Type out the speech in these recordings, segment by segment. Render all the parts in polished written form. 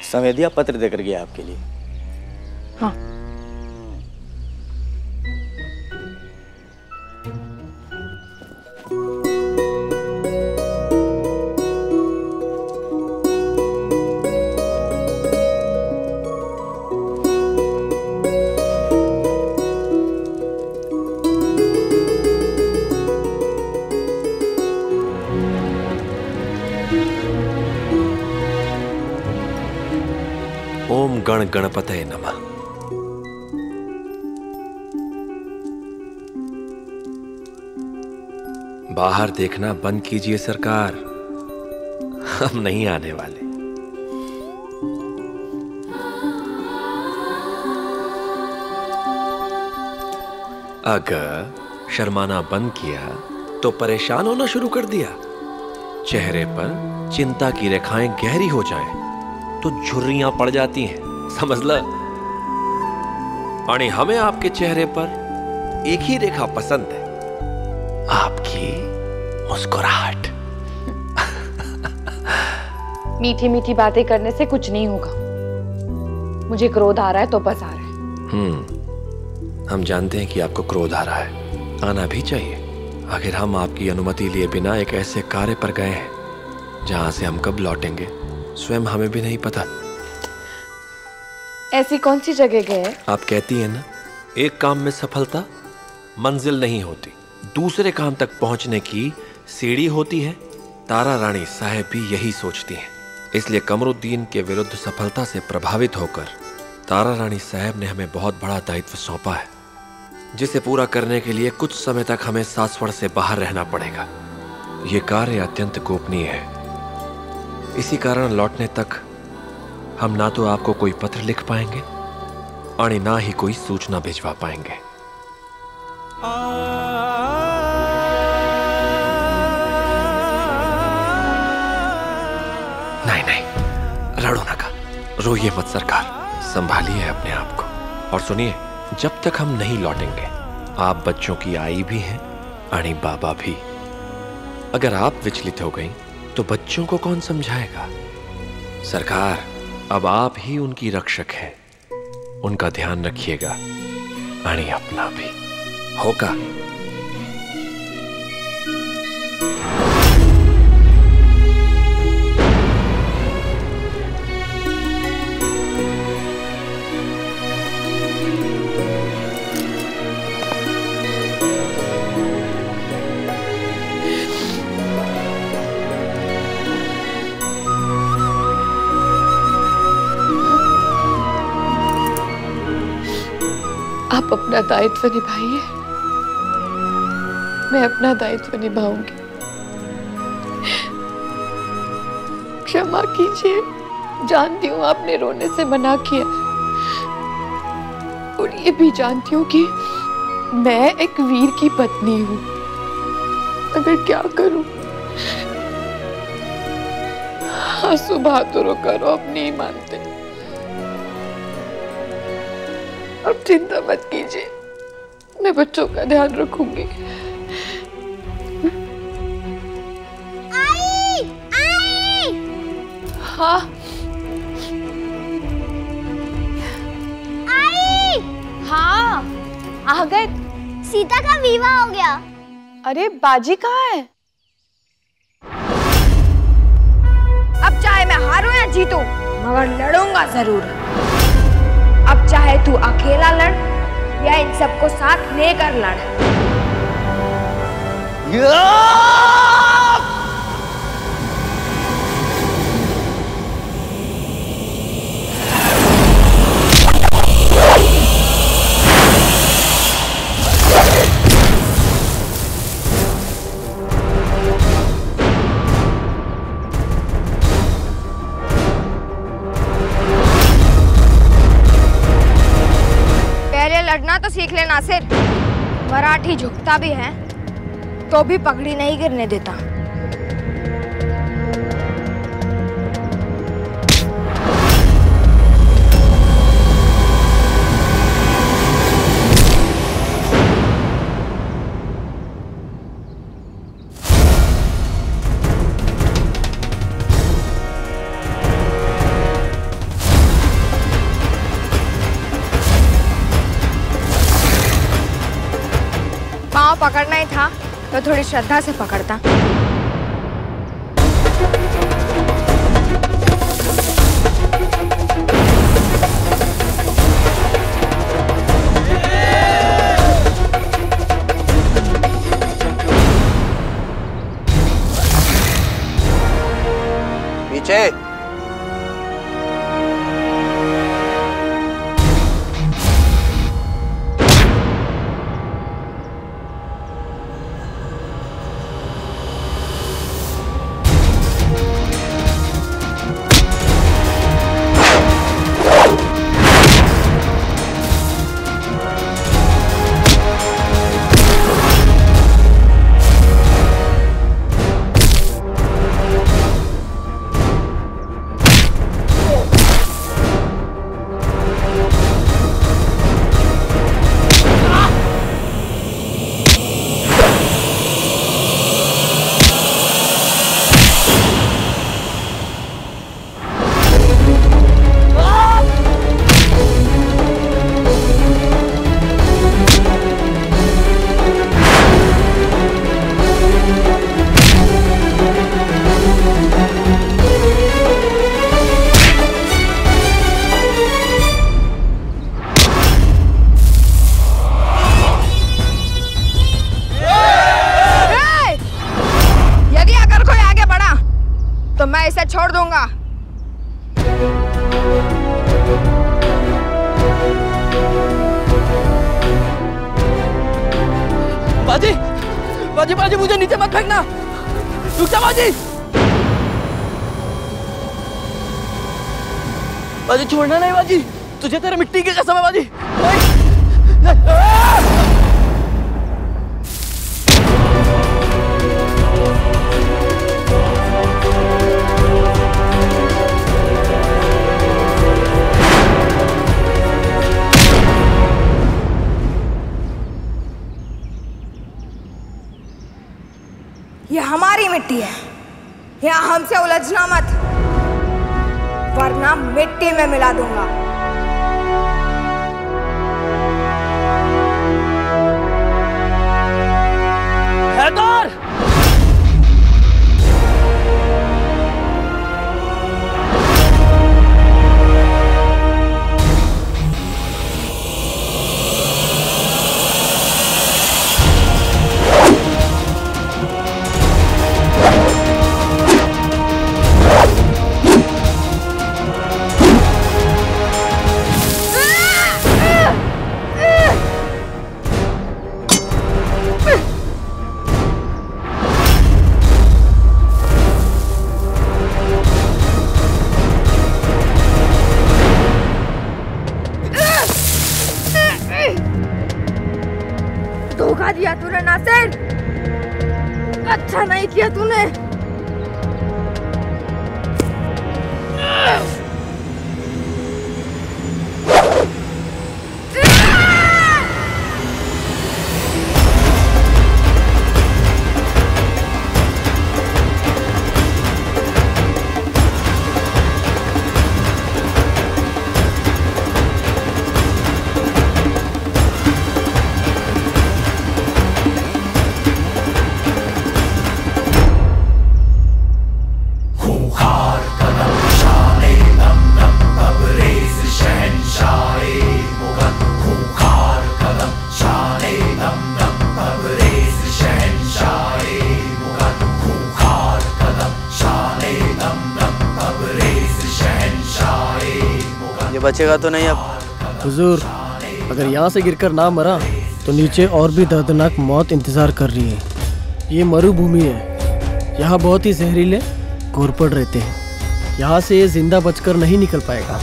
संवेदिया पत्र देकर गया आपके लिए। हाँ। ओम गण गणपतये नमः। बाहर देखना बंद कीजिए सरकार, हम नहीं आने वाले। अगर शर्माना बंद किया तो परेशान होना शुरू कर दिया, चेहरे पर चिंता की रेखाएं गहरी हो जाएं तो झुर्रियां पड़ जाती हैं, समझ ल। और हमें आपके चेहरे पर एक ही रेखा पसंद है, आपकी मुस्कुराहट। मीठी मीठी बातें करने से कुछ नहीं होगा। मुझे क्रोध आ रहा है तो बस आ रहा है। हम जानते हैं कि आपको क्रोध आ रहा है, आना भी चाहिए। आखिर हम आपकी अनुमति लिए बिना एक ऐसे कार्य पर गए हैं जहां से हम कब लौटेंगे स्वयं हमें भी नहीं पता। ऐसी कौन सी जगह गए? आप कहती हैं ना, एक काम में सफलता मंजिल नहीं होती, दूसरे काम तक पहुंचने की सीढ़ी होती है। तारा रानी साहेब भी यही सोचती हैं। इसलिए कमरुद्दीन के विरुद्ध सफलता से प्रभावित होकर तारा रानी साहेब ने हमें बहुत बड़ा दायित्व सौंपा है, जिसे पूरा करने के लिए कुछ समय तक हमें सासवड़ से बाहर रहना पड़ेगा। यह कार्य अत्यंत गोपनीय है, इसी कारण लौटने तक हम ना तो आपको कोई पत्र लिख पाएंगे और ना ही कोई सूचना भिजवा पाएंगे। नहीं नहीं, लड़ो ना का, रोइए मत सरकार, संभालिए अपने आप को। और सुनिए, जब तक हम नहीं लौटेंगे, आप बच्चों की आई भी हैं, अणी बाबा भी। अगर आप विचलित हो गई तो बच्चों को कौन समझाएगा? सरकार, अब आप ही उनकी रक्षक हैं, उनका ध्यान रखिएगा, अणी अपना भी होगा। आप अपना दायित्व निभाइए, मैं अपना दायित्व निभाऊंगी। क्षमा कीजिए, जानती हूँ आपने रोने से मना किया, और ये भी जानती हूँ कि मैं एक वीर की पत्नी हूँ, मगर क्या करूँ, आंसू बहादुरों का रौब नहीं मानते। अब चिंता मत कीजिए, मैं बच्चों का ध्यान रखूंगी। आई, आई। हाँ। आई। हाँ, आ गए। सीता का विवाह हो गया। अरे बाजी कहाँ है? अब चाहे मैं हारूं या जीतूं, मगर लड़ूंगा जरूर। अब चाहे तू अकेला लड़ या इन सबको साथ लेकर लड़। लड़ना तो सीख लेना सिर, मराठी झुकता भी है तो भी पगड़ी नहीं गिरने देता। पकड़ना ही था तो थोड़ी श्रद्धा से पकड़ता। पीछे। छोड़ दूंगा। बाजी, बाजी, बाजी, मुझे नीचे मत फेंकना। रुक जा बाजी। बाजी छोड़ना नहीं बाजी, तुझे तेरे मिट्टी की कसम है बाजी। ये हमारी मिट्टी है, यहाँ हमसे उलझना मत, वरना मिट्टी में मिला दूंगा। हैदर! धोखा दिया तूने नासिर, अच्छा नहीं किया तूने। बचेगा तो नहीं अब। हुजूर, अगर यहाँ से गिरकर ना मरा तो नीचे और भी दर्दनाक मौत इंतजार कर रही है। ये मरुभूमि है, यहाँ बहुत ही जहरीले घोरपड़ रहते हैं। यहाँ से ये जिंदा बचकर नहीं निकल पाएगा।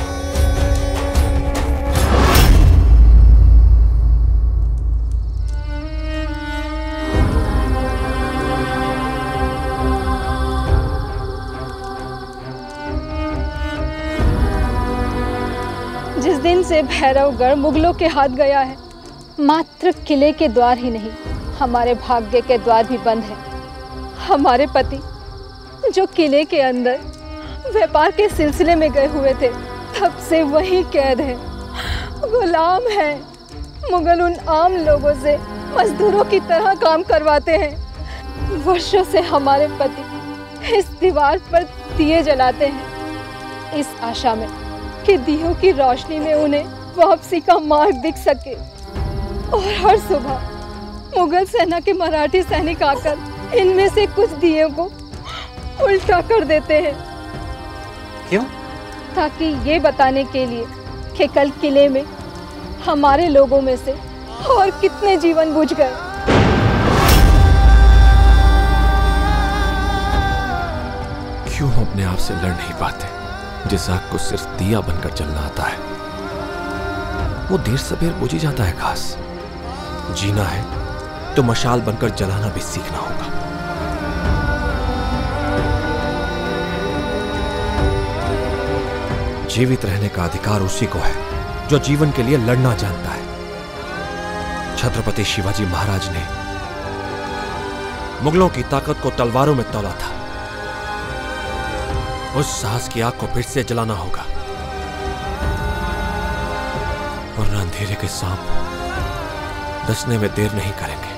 जिस दिन से भैरवगढ़ मुगलों के हाथ गया है, मात्र किले के द्वार ही नहीं, हमारे भाग्य के द्वार भी बंद है। हमारे पति जो किले के अंदर व्यापार के सिलसिले में गए हुए थे, तब से वही कैद है, गुलाम है। मुगल उन आम लोगों से मजदूरों की तरह काम करवाते हैं। वर्षों से हमारे पति इस दीवार पर दिए जलाते हैं, इस आशा में कि दियों की रोशनी में उन्हें वापसी का मार्ग दिख सके। और हर सुबह मुगल सेना के मराठी सैनिक आकर इनमें से कुछ दियों को उल्टा कर देते हैं। क्यों? ताकि ये बताने के लिए कि कल किले में हमारे लोगों में से और कितने जीवन बुझ गए। क्यों हम अपने आप से लड़ नहीं पाते? जिस आग को सिर्फ दिया बनकर जलना आता है, वो देर सबेर बुझ ही जाता है। खास जीना है तो मशाल बनकर जलाना भी सीखना होगा। जीवित रहने का अधिकार उसी को है जो जीवन के लिए लड़ना जानता है। छत्रपति शिवाजी महाराज ने मुगलों की ताकत को तलवारों में तौला था। उस साहस की आग को फिर से जलाना होगा, वरना अंधेरे के सांप डसने में देर नहीं करेंगे।